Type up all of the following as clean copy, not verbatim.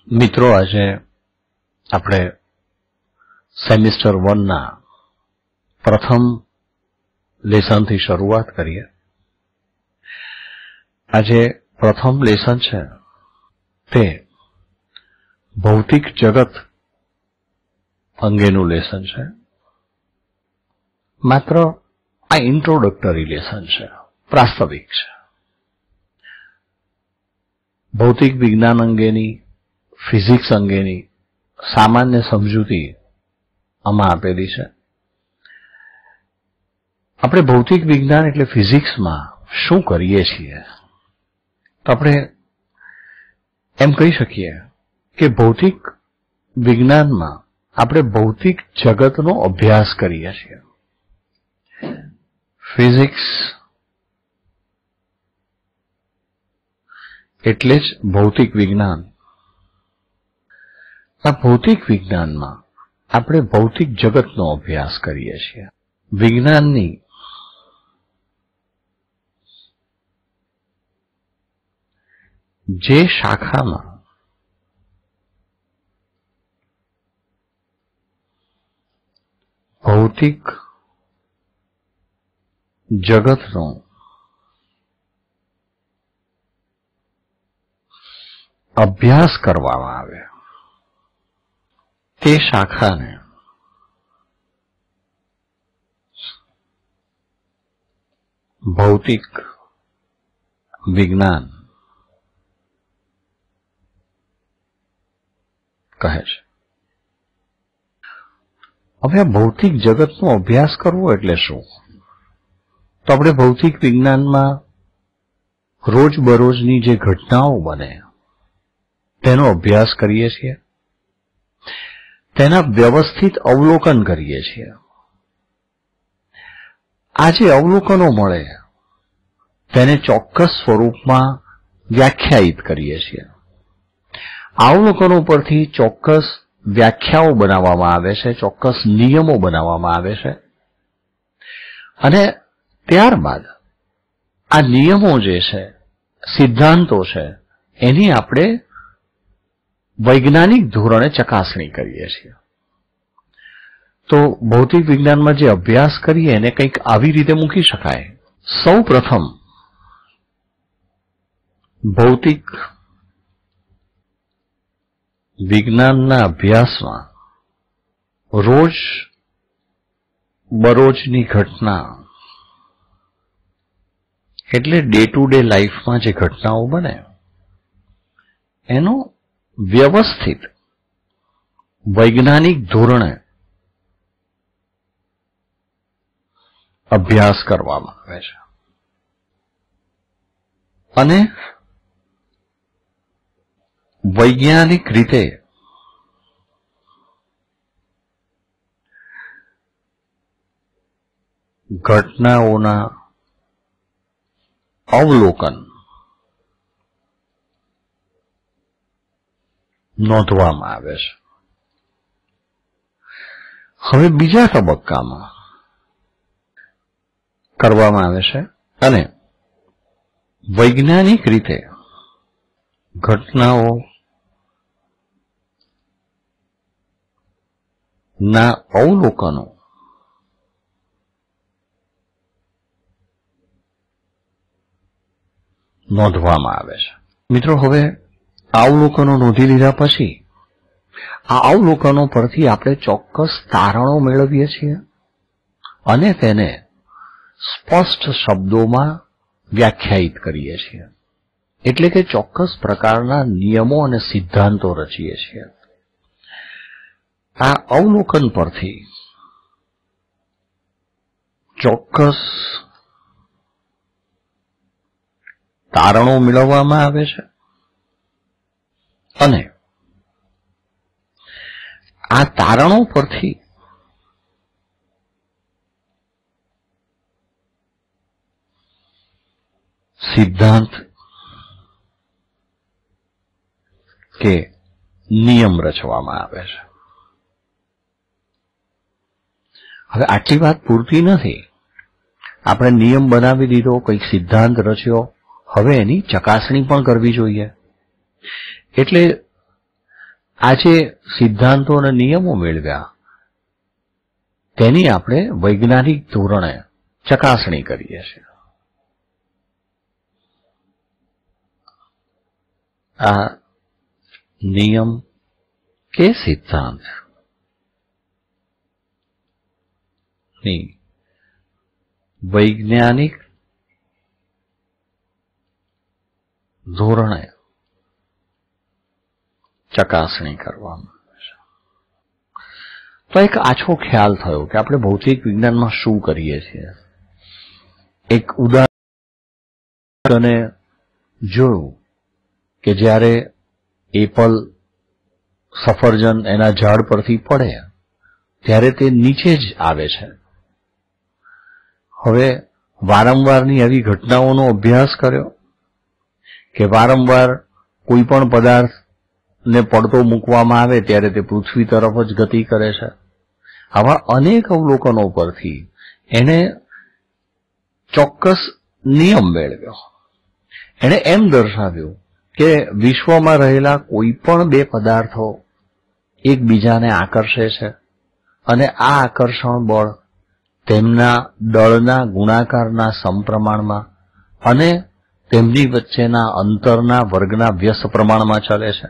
મિત્રો, આજે આપણે સેમિસ્ટર 1 ના પ્રથમ લેસનથી શરૂઆત કરીએ. આજે પ્રથમ લેસન છે તે ભૌતિક જગત અંગેનું લેસન છે. માત્ર આ ઇન્ટ્રોડક્ટરી લેસન છે, પ્રાસ્તવિક છે. ભૌતિક વિજ્ઞાન અંગેની, ફિઝિક્સ અંગેની સામાન્ય સમજૂતી આમાં આપેલી છે. આપણે ભૌતિક વિજ્ઞાન એટલે ફિઝિક્સમાં શું કરીએ છીએ, તો આપણે એમ કહી શકીએ કે ભૌતિક વિજ્ઞાનમાં આપણે ભૌતિક જગતનો અભ્યાસ કરીએ છીએ. ફિઝિક્સ એટલે જ ભૌતિક વિજ્ઞાન. આ ભૌતિક વિજ્ઞાનમાં આપણે ભૌતિક જગતનો અભ્યાસ કરીએ છીએ. વિજ્ઞાનની જે શાખામાં ભૌતિક જગતનો અભ્યાસ કરવામાં આવે તે શાખાને ભૌતિક વિજ્ઞાન કહે છે. હવે આ ભૌતિક જગતનો અભ્યાસ કરવો એટલે શું? તો આપણે ભૌતિક વિજ્ઞાનમાં રોજબરોજની જે ઘટનાઓ બને તેનો અભ્યાસ કરીએ છીએ, તેના વ્યવસ્થિત અવલોકન કરીએ છીએ. આ જે અવલોકનો મળે તેને ચોક્કસ સ્વરૂપમાં વ્યાખ્યાયિત કરીએ છીએ. અવલોકનો પરથી ચોક્કસ વ્યાખ્યાઓ બનાવવામાં આવે છે, ચોક્કસ નિયમો બનાવવામાં આવે છે, અને ત્યારબાદ આ નિયમો જે છે, સિદ્ધાંતો છે, એની આપણે વૈજ્ઞાનિક ધોરણે ચકાસણી કરીએ છીએ. તો ભૌતિક વિજ્ઞાનમાં જે અભ્યાસ કરીએ એને કંઈક આવી રીતે મૂકી શકાય. સૌ પ્રથમ ભૌતિક વિજ્ઞાનના અભ્યાસમાં રોજ બરોજની ઘટના એટલે ડે ટુ ડે લાઈફમાં જે ઘટનાઓ બને એનો વ્યવસ્થિત વૈજ્ઞાનિક ધોરણે અભ્યાસ કરવામાં આવે છે. અને વૈજ્ઞાનિક રીતે ઘટનાઓના અવલોકન નોંધવામાં આવે છે. હવે બીજા તબક્કામાં કરવામાં આવે છે અને વૈજ્ઞાનિક રીતે ઘટનાઓ ના અવલોકનો નોંધવામાં આવે છે. મિત્રો, હવે અવલોકનો નોંધી લીધા પછી આ અવલોકનો પરથી આપણે ચોક્કસ તારણો મેળવીએ છીએ અને તેને સ્પષ્ટ શબ્દોમાં વ્યાખ્યાયિત કરીએ છીએ. એટલે કે ચોક્કસ પ્રકારના નિયમો અને સિદ્ધાંતો રચીએ છીએ. આ અવલોકન પરથી ચોક્કસ તારણો મેળવવામાં આવે છે અને આ તારણો પરથી સિદ્ધાંત કે નિયમ રચવામાં આવે છે. હવે આટલી વાત પૂરતી નથી. આપણે નિયમ બનાવી દીધો, કંઈક સિદ્ધાંત રચ્યો, હવે એની ચકાસણી પણ કરવી જોઈએ. એટલે આ જે સિદ્ધાંતો અને નિયમો મેળવ્યા તેની આપણે વૈજ્ઞાનિક ધોરણે ચકાસણી કરીએ છીએ. આ નિયમ કે સિદ્ધાંત ની વૈજ્ઞાનિક ધોરણે ચકાસણી કરવામાં આવે છે. તો એક આછો ખ્યાલ થયો કે આપણે ભૌતિક વિજ્ઞાનમાં શું કરીએ છીએ. એક ઉદાહરણ જોયું કે જ્યારે એપલ સફરજન એના ઝાડ પરથી પડે ત્યારે તે નીચે જ આવે છે. હવે વારંવારની આવી ઘટનાઓનો અભ્યાસ કર્યો કે વારંવાર કોઈ પણ પદાર્થને પડતો મૂકવામાં આવે ત્યારે તે પૃથ્વી તરફ જ ગતિ કરે છે. આવા અનેક અવલોકનો પરથી એને ચોક્કસ નિયમ મેળવ્યો. એણે એમ દર્શાવ્યું કે વિશ્વમાં રહેલા કોઈ પણ બે પદાર્થો એકબીજાને આકર્ષે છે અને આ આકર્ષણ બળ તેમના દળના ગુણાકારના સમપ્રમાણમાં અને તેમની વચ્ચેના અંતરના વર્ગના વ્યસ્ત પ્રમાણમાં ચાલે છે.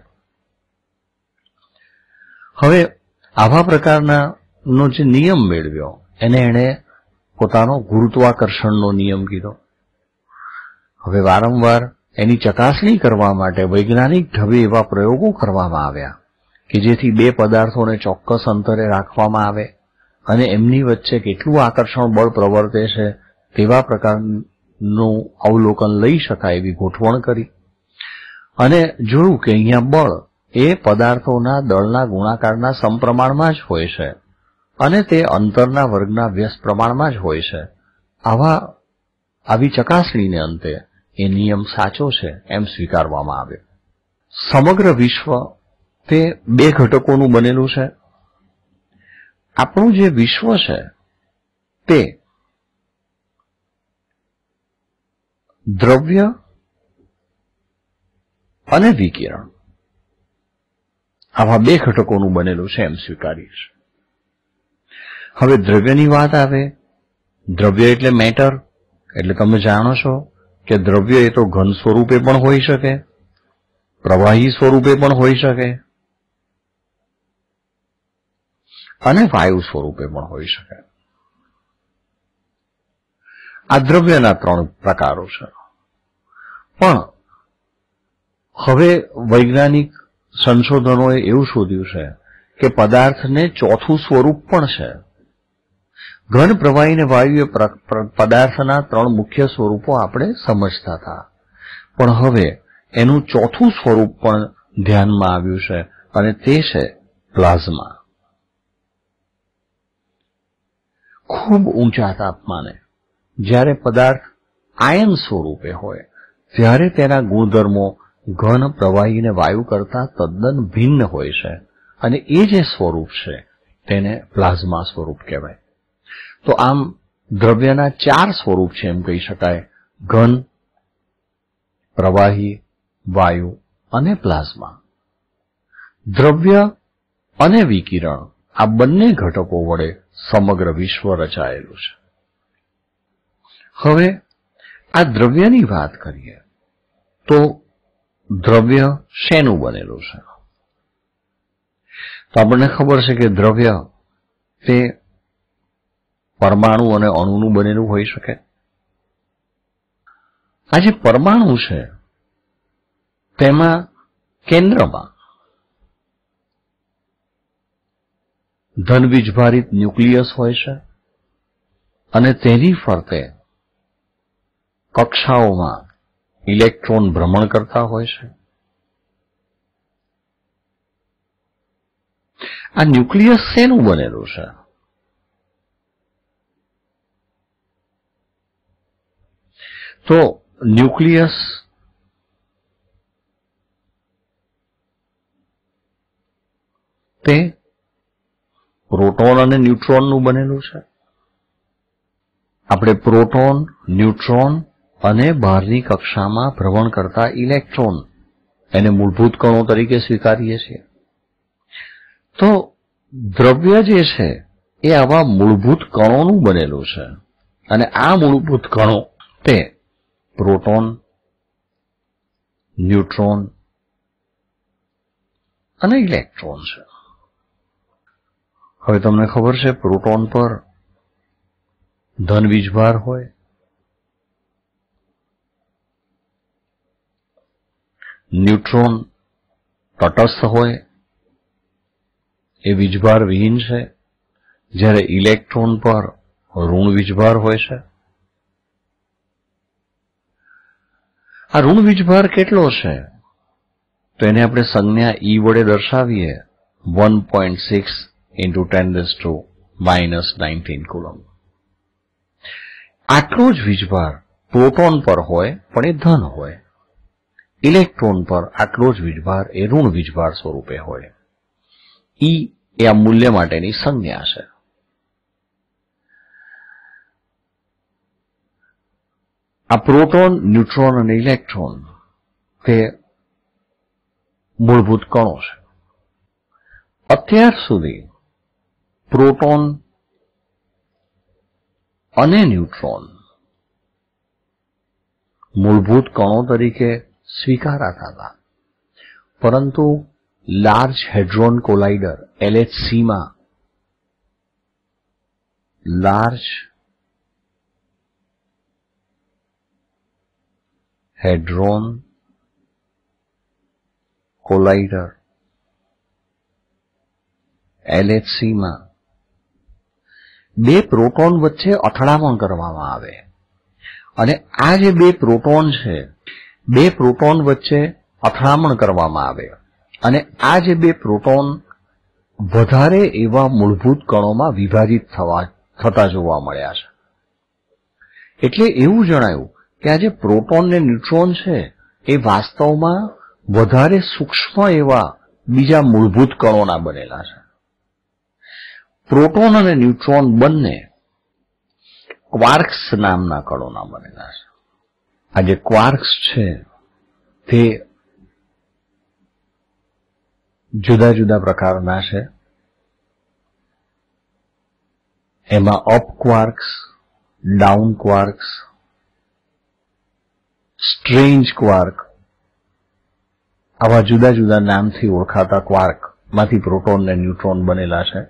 હવે આવા પ્રકારનો જે નિયમ મેળવ્યો એને એણે પોતાનો ગુરુત્વાકર્ષણનો નિયમ કીધો. હવે વારંવાર એની ચકાસણી કરવા માટે વૈજ્ઞાનિક ઢબે એવા પ્રયોગો કરવામાં આવ્યા કે જેથી બે પદાર્થોને ચોક્કસ અંતરે રાખવામાં આવે અને એમની વચ્ચે કેટલું આકર્ષણ બળ પ્રવર્તે છે તેવા પ્રકારનું અવલોકન લઈ શકાય એવી ગોઠવણ કરી અને જોયું કે અહીંયા બળ એ પદાર્થોના દળના ગુણાકારના સમપ્રમાણમાં જ હોય છે અને તે અંતરના વર્ગના વ્યસ્ત પ્રમાણમાં જ હોય છે. આવી ચકાસણીને અંતે એ નિયમ સાચો છે એમ સ્વીકારવામાં આવ્યો. સમગ્ર વિશ્વ તે બે ઘટકોનું બનેલું છે. આપણું જે વિશ્વ છે તે દ્રવ્ય અને વિકિરણ આવા બે ઘટકોનું બનેલું છે એમ સ્વીકારીએ છીએ. હવે દ્રવ્યની વાત આવે, દ્રવ્ય એટલે મેટર, એટલે તમે જાણો છો કે દ્રવ્ય એ તો ઘન સ્વરૂપે પણ હોઈ શકે, પ્રવાહી સ્વરૂપે પણ હોઈ શકે અને વાયુ સ્વરૂપે પણ હોઈ શકે. આ દ્રવ્યના ત્રણ પ્રકારો છે. પણ હવે વૈજ્ઞાનિક સંશોધનોએ એવું શોધ્યું છે કે પદાર્થને ચોથું સ્વરૂપ પણ છે. ઘન, પ્રવાહી અને વાયુ એ પદાર્થના ત્રણ મુખ્ય સ્વરૂપો આપણે સમજતા હતા, પણ હવે એનું ચોથું સ્વરૂપ પણ ધ્યાનમાં આવ્યું છે અને તે છે પ્લાઝમા. ખૂબ ઊંચા તાપમાને જ્યારે પદાર્થ આયન સ્વરૂપે હોય ત્યારે તેના ગુણધર્મો ઘન, પ્રવાહી અને વાયુ કરતા તદ્દન ભિન્ન હોય છે અને એ જે સ્વરૂપ છે તેને પ્લાઝમા સ્વરૂપ કહેવાય. તો આમ દ્રવ્યના ચાર સ્વરૂપ છે એમ કહી શકાય: ઘન, પ્રવાહી, વાયુ અને પ્લાઝમા. દ્રવ્ય અને વિકિરણ આ બંને ઘટકો વડે સમગ્ર વિશ્વ રચાયેલું છે. હવે આ દ્રવ્યની વાત કરીએ તો દ્રવ્ય શેનું બનેલું છે? તો આપણને ખબર છે કે દ્રવ્ય તે પરમાણુ અને અણુનું બનેલું હોઈ શકે. આ જે પરમાણુ છે તેમાં કેન્દ્રમાં ધનવીજભારિત ન્યુક્લિયસ હોય છે અને તેની ફરતે કક્ષાઓમાં ઇલેક્ટ્રોન ભ્રમણ કરતા હોય છે. આ ન્યુક્લિયસ શેનું બનેલું છે? તો ન્યુક્લિયસ તે પ્રોટોન અને ન્યુટ્રોનનું બનેલું છે. આપણે પ્રોટોન, ન્યુટ્રોન અને બહારની કક્ષામાં ભ્રમણ કરતા ઇલેક્ટ્રોન એને મૂળભૂત કણો તરીકે સ્વીકારીએ છીએ. તો દ્રવ્ય જે છે એ આવા મૂળભૂત કણોનું બનેલું છે અને આ મૂળભૂત કણો તે પ્રોટોન, ન્યુટ્રોન અને ઇલેક્ટ્રોન છે. હવે તમને ખબર છે પ્રોટોન પર ધન વીજભાર હોય, ન્યુટ્રોન તટસ્થ હોય, એ વીજભાર વિહીન છે, જ્યારે ઇલેક્ટ્રોન પર ઋણ વીજભાર હોય છે. આ ઋણ વીજભાર કેટલો છે તો એને આપણે સંજ્ઞા E વડે દર્શાવીએ 1.6 × 10⁻⁹ કુલમ. આટલો જ વીજભાર પ્રોટોન પર હોય પણ એ ધન હોય, ઇલેક્ટ્રોન પર આટલો જ વીજભાર એ ઋણ વીજભાર સ્વરૂપે હોય. E એ આ મૂલ્ય માટેની સંજ્ઞા છે. આ પ્રોટોન, ન્યુટ્રોન અને ઇલેક્ટ્રોન તે મૂળભૂત કણો છે. અત્યાર સુધી પ્રોટોન અને ન્યુટ્રોન મૂળભૂત કણો તરીકે સ્વીકારાતા હતા, પરંતુ લાર્જ હેડ્રોન કોલાઇડર LHC માં લાર્જ હેડ્રોન કોલાઇડર LHC માં બે પ્રોટોન વચ્ચે અથડામણ કરવામાં આવે અને આ જે બે પ્રોટોન છે, બે પ્રોટોન વચ્ચે અથડામણ કરવામાં આવે અને આ જે બે પ્રોટોન વધારે એવા મૂળભૂત કણોમાં વિભાજિત થતા જોવા મળ્યા છે. એટલે એવું જણાયું કે આ જે પ્રોટોન ને ન્યુટ્રોન છે એ વાસ્તવમાં વધારે સૂક્ષ્મ એવા બીજા મૂળભૂત કણોના બનેલા છે. પ્રોટોન અને ન્યુટ્રોન બંને ક્વાર્ક્સ નામના કણોના બનેલા છે. આ જે ક્વાર્ક્સ છે તે જુદા જુદા પ્રકારના છે. એમાં up quarks, down quarks, strange quark, આવા જુદા જુદા નામથી ઓળખાતા ક્વાર્ક માંથી પ્રોટોન અને ન્યુટ્રોન બનેલા છે.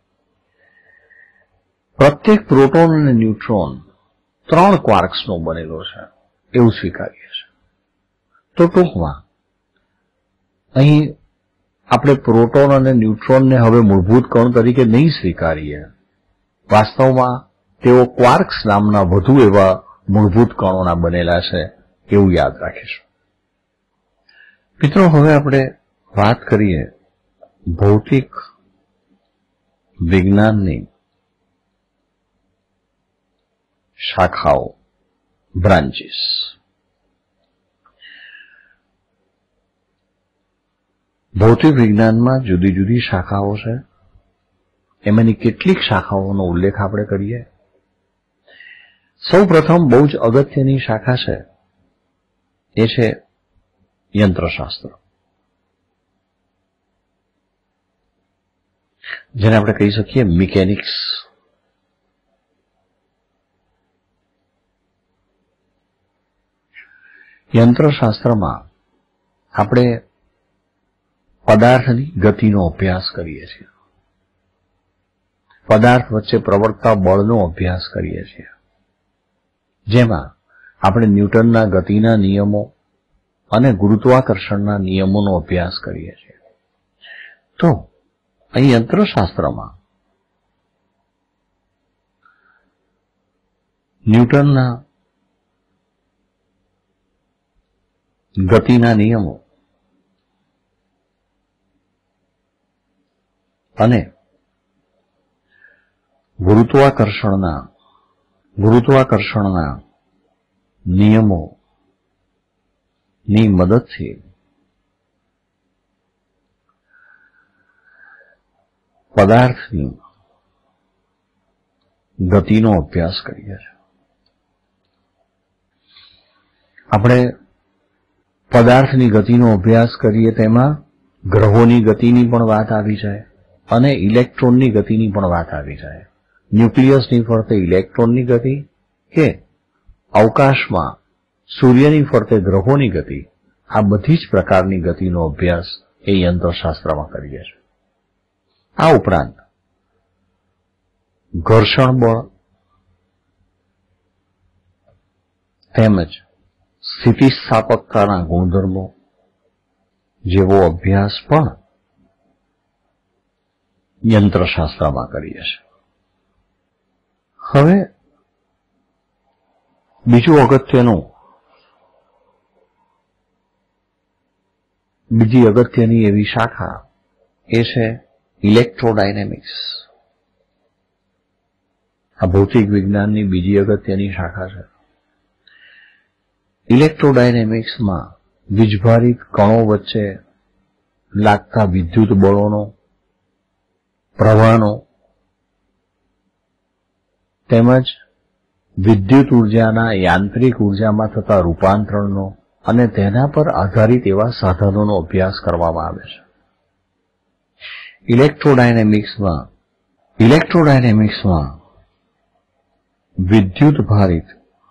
પ્રત્યેક પ્રોટોન અને ન્યુટ્રોન 3 ક્વાર્ક્સનો બનેલો છે એવું સ્વીકારીએ છીએ. તો ટૂંકમાં અહીં આપણે પ્રોટોન અને ન્યુટ્રોનને હવે મૂળભૂત કણ તરીકે નહીં સ્વીકારીએ. વાસ્તવમાં તેઓ ક્વાર્ક્સ નામના વધુ એવા મૂળભૂત કણોના બનેલા છે એવું યાદ રાખીશું. મિત્રો, હવે આપણે વાત કરીએ ભૌતિક વિજ્ઞાનની શાખાઓ, બ્રાન્ચીસ. ભૌતિક વિજ્ઞાનમાં જુદી જુદી શાખાઓ છે. એમાંની કેટલીક શાખાઓનો ઉલ્લેખ આપણે કરીએ. સૌ પ્રથમ બહુ જ અગત્યની શાખા છે એ છે યંત્રશાસ્ત્ર, જેને આપણે કહી શકીએ મિકેનિક્સ. યંત્રશાસ્ત્રમાં આપણે પદાર્થની ગતિનો અભ્યાસ કરીએ છીએ, પદાર્થ વચ્ચે પ્રવર્તતા બળનો અભ્યાસ કરીએ છીએ, જેમાં આપણે ન્યૂટનના ગતિના નિયમો અને ગુરુત્વાકર્ષણના નિયમોનો અભ્યાસ કરીએ છીએ. તો અહીં યંત્રશાસ્ત્રમાં ન્યૂટનના ગતિના નિયમો અને ગુરુત્વાકર્ષણના નિયમોની મદદથી પદાર્થની ગતિનો અભ્યાસ કરીએ છીએ. આપણે પદાર્થની ગતિનો અભ્યાસ કરીએ તેમાં ગ્રહોની ગતિની પણ વાત આવી જાય, અને ઇલેક્ટ્રોનની ગતિની પણ વાત આવી જાય. ન્યુક્લિયસની ફરતે ઇલેક્ટ્રોનની ગતિ કે અવકાશમાં સૂર્યની ફરતે ગ્રહોની ગતિ, આ બધી જ પ્રકારની ગતિનો અભ્યાસ એ યંત્રશાસ્ત્રમાં કરીએ છીએ. આ ઉપરાંત ઘર્ષણ બળ તેમજ સ્થિતિસ્થાપકતાના ગુણધર્મો જેવો અભ્યાસ પણ યંત્રશાસ્ત્રમાં કરીએ છીએ. હવે બીજી અગત્યની એવી શાખા એ છે ઇલેક્ટ્રોડાયનેમિક્સ. આ ભૌતિક વિજ્ઞાનની બીજી અગત્યની શાખા છે. ઇલેક્ટ્રોડાયનેમિક્સમાં વીજભારિત કણો વચ્ચે લાગતા વિદ્યુત બળોનો, પ્રવાહનો તેમજ વિદ્યુત ઉર્જાના યાંત્રિક ઉર્જામાં થતા રૂપાંતરણનો અને તેના પર આધારિત એવા સાધનોનો અભ્યાસ કરવામાં આવે છે. ઇલેક્ટ્રોડાયનેમિક્સમાં વિદ્યુત ભારિત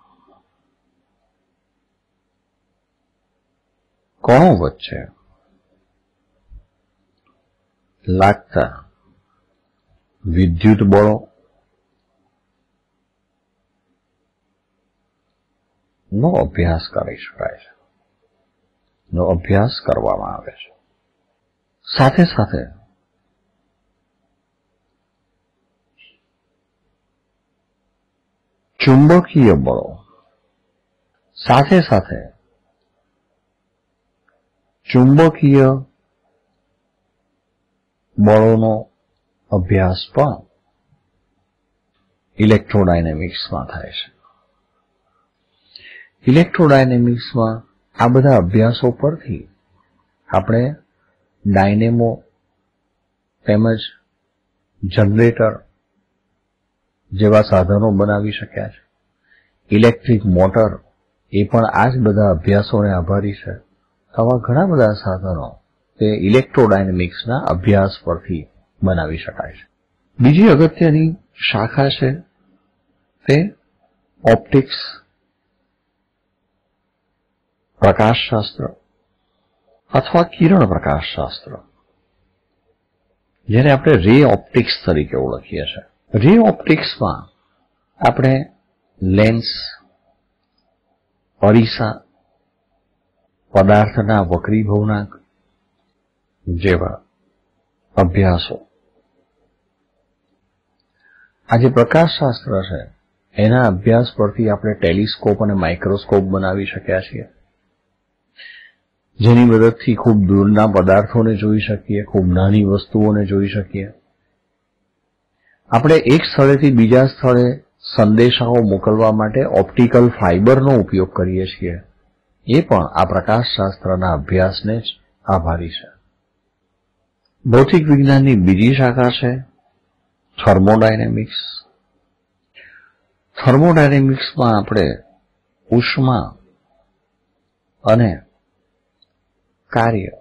કણો વચ્ચે લાગતા વિદ્યુત બળો નો અભ્યાસ કરી શકાય છે, નો અભ્યાસ કરવામાં આવે છે. સાથે સાથે ચુંબકીય બળો, ચુંબકીય બળોનો અભ્યાસ પણ ઇલેક્ટ્રોડાયનેમિક્સમાં થાય છે. ઇલેક્ટ્રોડાયનેમિક્સમાં આ બધા અભ્યાસો પરથી આપણે ડાયનેમો તેમજ જનરેટર જેવા સાધનો બનાવી શક્યા છે. ઇલેક્ટ્રિક મોટર એ પણ આ જ બધા અભ્યાસોને આભારી છે. આવા ઘણા બધા સાધનો તે ઇલેક્ટ્રોડાયનેમિક્સના અભ્યાસ પરથી બનાવી શકાય છે. બીજી અગત્યની શાખા છે તે ઓપ્ટિક્સ, પ્રકાશશાસ્ત્ર અથવા કિરણ પ્રકાશશાસ્ત્ર, જેને આપણે રે ઓપ્ટિક્સ તરીકે ઓળખીએ છીએ. રે ઓપ્ટિક્સમાં આપણે લેન્સ, અરીસા, પદાર્થના વક્રીભવનાંક જેવા અભ્યાસો, આ જે પ્રકાશશાસ્ત્ર છે એના અભ્યાસ પરથી આપણે ટેલિસ્કોપ અને માઇક્રોસ્કોપ બનાવી શક્યા છીએ, જેની મદદથી ખૂબ દૂરના પદાર્થોને જોઈ શકીએ, ખૂબ નાની વસ્તુઓને જોઈ શકીએ. આપણે એક સ્થળેથી બીજા સ્થળે સંદેશાઓ મોકલવા માટે ઓપ્ટિકલ ફાઇબરનો ઉપયોગ કરીએ છીએ. એ પણ આ પ્રકાશશાસ્ત્રના અભ્યાસને જ આભારી છે. ભૌતિક વિજ્ઞાનની બીજી શાખા છે થર્મોડાયનેમિક્સ. થર્મોડાયનેમિક્સમાં આપણે ઉષ્મા અને કાર્ય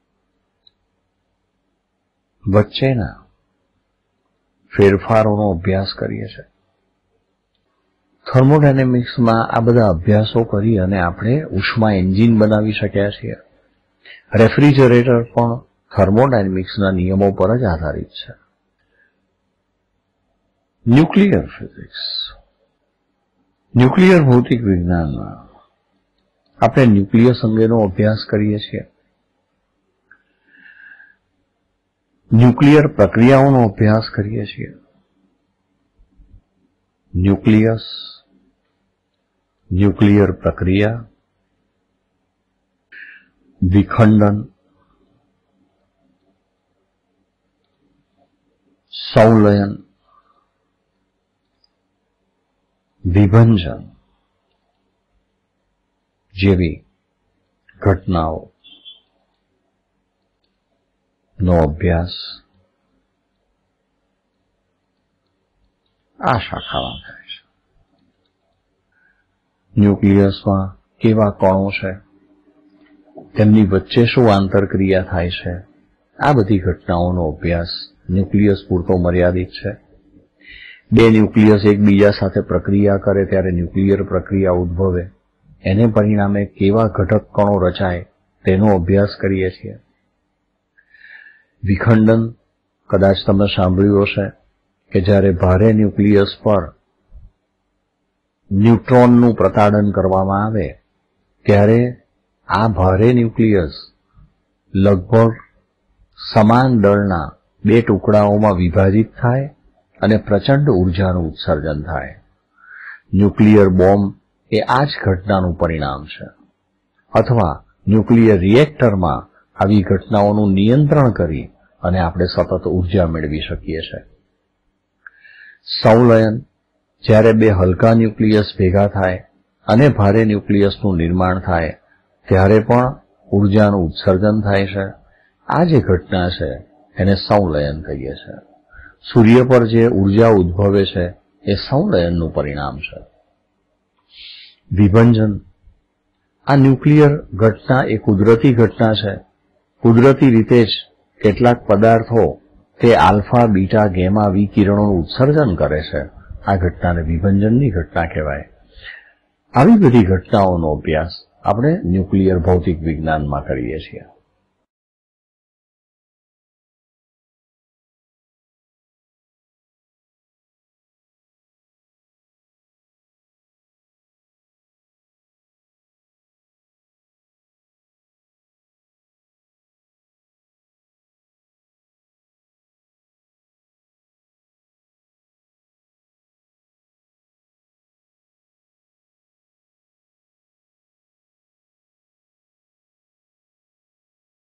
વચ્ચેના ફેરફારોનો અભ્યાસ કરીએ છીએ. થર્મોડાયનેમિક્સમાં આ બધા અભ્યાસો કરી અને આપણે ઉષ્મા એન્જિન બનાવી શક્યા છીએ. રેફ્રિજરેટર પણ થર્મોડાયનેમિક્સના નિયમો પર જ આધારિત છે. ન્યુક્લિયર ફિઝિક્સ, ન્યુક્લિયર ભૌતિક વિજ્ઞાનમાં આપણે ન્યુક્લિયસ અંગેનો અભ્યાસ કરીએ છીએ. ન્યુક્લિયર પ્રક્રિયાઓનો અભ્યાસ કરીએ છીએ. ન્યુક્લિયસ, ન્યુક્લિયર પ્રક્રિયા, વિખંડન, સંલયન, વિભંજન જેવી ઘટનાઓ નો અભ્યાસ આ શાખામાં થાય છે. ન્યુક્લિયસમાં કેવા કણો છે, તેમની વચ્ચે શું આંતરક્રિયા થાય છે, આ બધી ઘટનાઓનો અભ્યાસ ન્યુક્લિયસ પૂરતો મર્યાદિત છે. બે ન્યુક્લિયસ એકબીજા સાથે પ્રક્રિયા કરે ત્યારે ન્યુક્લિયર પ્રક્રિયા ઉદ્ભવે. એને પરિણામે કેવા ઘટક કણો રચાય તેનો અભ્યાસ કરીએ છીએ. વિખંડન કદાચ તમે સાંભળ્યું હશે કે જ્યારે ભારે ન્યુક્લિયસ પર ન્યુટ્રોનનું પ્રતાડન કરવામાં આવે ત્યારે આ ભારે ન્યુક્લિયસ લગભગ સમાન દળના બે ટુકડાઓમાં વિભાજિત થાય અને પ્રચંડ ઉર્જાનું ઉત્સર્જન થાય. ન્યુક્લિયર બોમ્બ એ આ જ ઘટનાનું પરિણામ છે. અથવા ન્યુક્લિયર રિએક્ટરમાં આવી ઘટનાઓનું નિયંત્રણ કરી અને આપણે સતત ઉર્જા મેળવી શકીએ છીએ. સંલયન જ્યારે બે હલકા ન્યુક્લિયસ ભેગા થાય અને ભારે ન્યુક્લિયસનું નિર્માણ થાય ત્યારે પણ ઉર્જાનું ઉત્સર્જન થાય છે. આ જે ઘટના છે એને સંલયન કહીએ છીએ. સૂર્ય પર જે ઉર્જા ઉદ્ભવે છે એ સંલયનનું પરિણામ છે. વિભંજન આ ન્યુક્લિયર ઘટના એ કુદરતી ઘટના છે. કુદરતી રીતે જ કેટલાક પદાર્થો તે આલ્ફા, બીટા, ગેમા વિકિરણોનું ઉત્સર્જન કરે છે. આ ઘટનાને વિભંજનની ઘટના કહેવાય. આવી બધી ઘટનાઓનો અભ્યાસ આપણે ન્યુક્લિયર ભૌતિક વિજ્ઞાનમાં કરીએ છીએ.